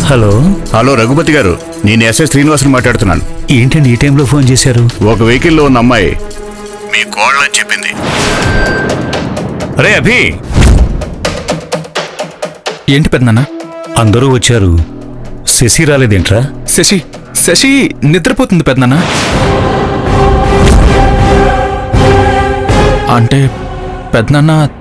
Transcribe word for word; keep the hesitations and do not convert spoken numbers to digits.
Hello hello Raghupathi గారు, నేను SI శ్రీనివాసుని మాట్లాడుతున్నాను. ఏంటండి ఈ టైంలో ఫోన్ చేశారు? ఒక వెహికల్లో ఉన్న అమ్మాయి మీ కోళ్ళని చెప్పింది. అరే అభి, ఏంటి పెద్దనాన్న? అందరూ వచ్చారు, శశి రాలేదేంట్రా? శశి శశి నిద్రపోతుంది పెద్దనాన్న. అంటే పెద్దనాన్న